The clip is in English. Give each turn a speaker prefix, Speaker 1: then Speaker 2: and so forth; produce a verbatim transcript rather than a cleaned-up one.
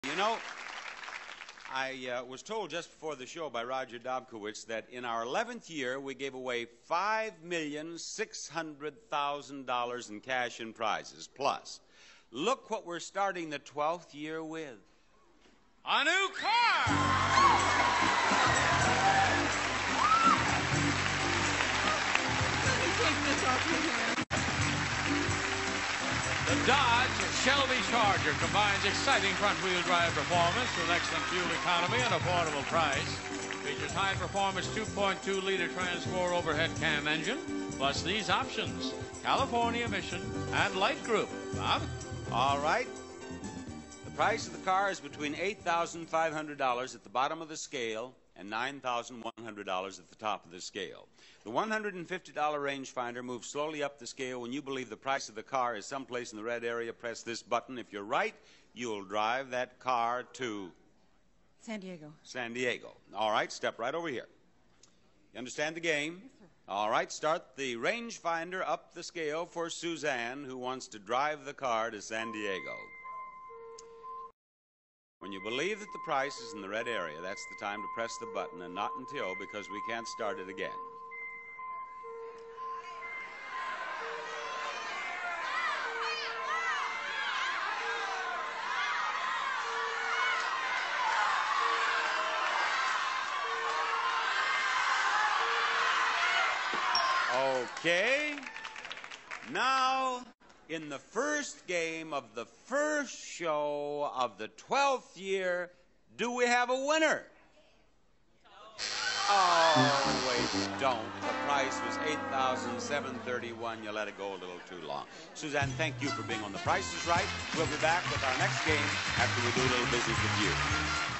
Speaker 1: You know, I uh, was told just before the show by Roger Dobkowitz that in our eleventh year we gave away five million six hundred thousand dollars in cash and prizes. Plus, look what we're starting the twelfth year with.
Speaker 2: A new car!
Speaker 3: Let me take this off your hand.
Speaker 2: The Dodge Shelby Charger combines exciting front-wheel drive performance with excellent fuel economy and affordable price. Features high-performance two point two liter trans-four overhead cam engine, plus these options: California emission and light group. Bob?
Speaker 1: All right. The price of the car is between eight thousand five hundred dollars at the bottom of the scale and nine thousand one hundred dollars at the top of the scale. The one hundred fifty dollar rangefinder moves slowly up the scale. When you believe the price of the car is someplace in the red area, press this button. If you're right, you'll drive that car to
Speaker 3: San Diego.
Speaker 1: San Diego. All right, step right over here. You understand the game?
Speaker 3: Yes, sir.
Speaker 1: All right, start the rangefinder up the scale for Suzanne, who wants to drive the car to San Diego. When you believe that the price is in the red area, that's the time to press the button, and not until, because we can't start it again. Okay. Now, in the first game of the first show of the twelfth year, do we have a winner? Oh, wait, don't. The price was eight thousand seven hundred thirty-one dollars. You let it go a little too long. Suzanne, thank you for being on The Price is Right. We'll be back with our next game after we do a little business with you.